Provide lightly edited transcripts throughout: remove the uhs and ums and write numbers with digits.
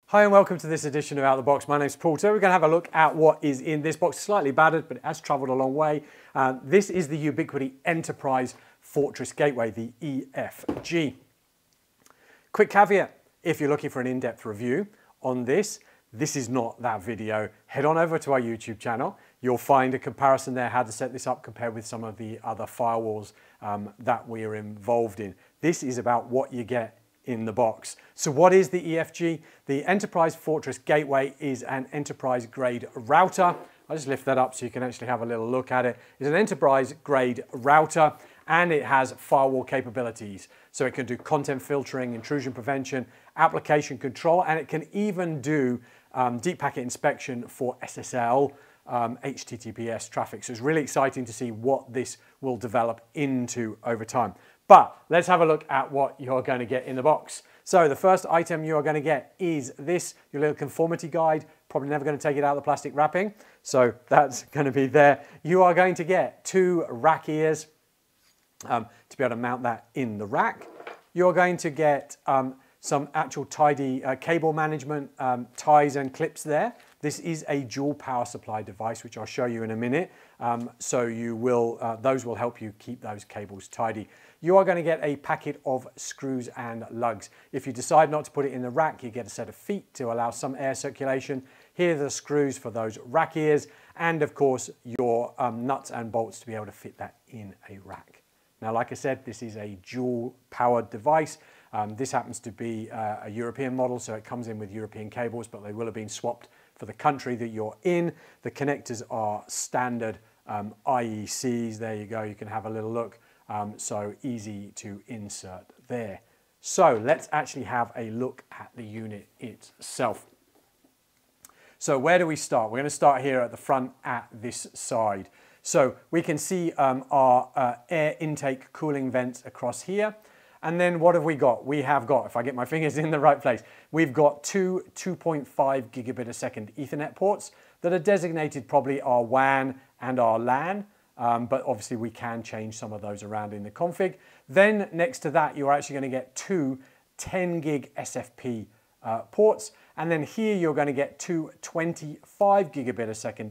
Hi and welcome to this edition of Out of the Box. My name's Paul. Today we're going to have a look at what is in this box. Slightly battered, but it has travelled a long way. This is the Ubiquiti Enterprise Fortress Gateway, the EFG. Quick caveat, if you're looking for an in-depth review on this, this is not that video. Head on over to our YouTube channel. You'll find a comparison there, how to set this up compared with some of the other firewalls that we are involved in. This is about what you get in the box. So what is the EFG? The Enterprise Fortress Gateway is an enterprise grade router. I'll just lift that up so you can actually have a little look at it. It's an enterprise grade router and it has firewall capabilities. So it can do content filtering, intrusion prevention, application control, and it can even do deep packet inspection for SSL, HTTPS traffic. So it's really exciting to see what this will develop into over time. But let's have a look at what you're going to get in the box. So the first item you're going to get is this, your little conformity guide. Probably never going to take it out of the plastic wrapping. So that's going to be there. You are going to get 2 rack ears to be able to mount that in the rack. You're going to get some actual tidy cable management ties and clips there. This is a dual power supply device, which I'll show you in a minute. So you will, those will help you keep those cables tidy. You are going to get a packet of screws and lugs. If you decide not to put it in the rack, you get a set of feet to allow some air circulation. Here are the screws for those rack ears, and of course your nuts and bolts to be able to fit that in a rack. Now, like I said, this is a dual powered device. This happens to be a European model, so it comes in with European cables, but they will have been swapped for the country that you're in. The connectors are standard IECs. There you go, you can have a little look. So easy to insert there. So let's actually have a look at the unit itself. So where do we start? We're going to start here at the front at this side. So we can see our air intake cooling vents across here. And then what have we got? We have got, if I get my fingers in the right place, we've got 2 2.5 gigabit a second Ethernet ports that are designated probably our WAN and our LAN. But obviously we can change some of those around in the config. Then next to that, you're actually going to get 2 10 gig SFP ports. And then here you're going to get 2 25 gigabit a second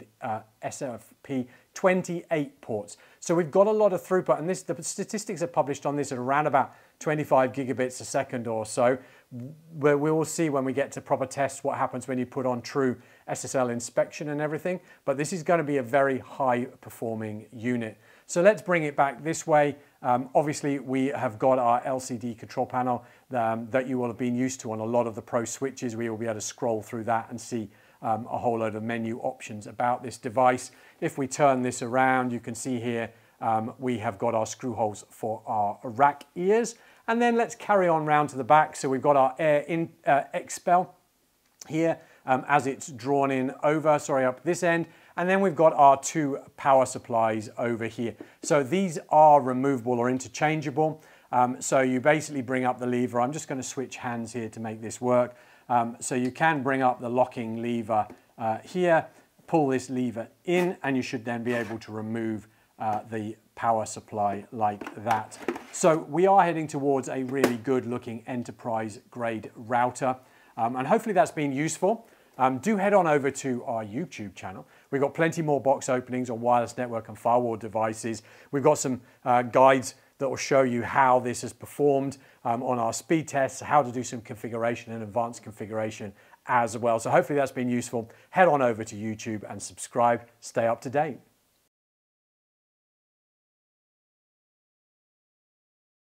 SFP 28 ports. So we've got a lot of throughput, and the statistics are published on this at around about 25 gigabits a second or so. Where we will see when we get to proper tests what happens when you put on true SSL inspection and everything. But this is going to be a very high performing unit. So let's bring it back this way. Obviously, we have got our LCD control panel that you will have been used to on a lot of the Pro switches. We will be able to scroll through that and see a whole load of menu options about this device. If we turn this around, you can see here we have got our screw holes for our rack ears. And then let's carry on round to the back. So we've got our air expel here as it's drawn in over, up this end. And then we've got our 2 power supplies over here. So these are removable or interchangeable. So you basically bring up the lever. I'm just going to switch hands here to make this work. So you can bring up the locking lever here, pull this lever in, and you should then be able to remove the power supply like that. So we are heading towards a really good looking enterprise grade router. And hopefully that's been useful. Do head on over to our YouTube channel. We've got plenty more box openings on wireless network and firewall devices. We've got some guides that will show you how this has performed on our speed tests, how to do some configuration and advanced configuration as well. So hopefully that's been useful. Head on over to YouTube and subscribe. Stay up to date.